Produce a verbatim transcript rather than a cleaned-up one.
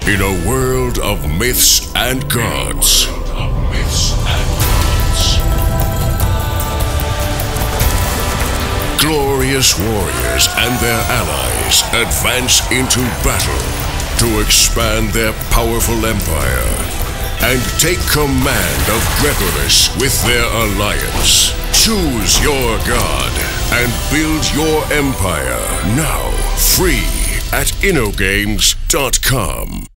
In a world of myths and gods, glorious warriors and their allies advance into battle to expand their powerful empire and take command of Grepolis with their alliance. Choose your god and build your empire now, free at innogames dot com.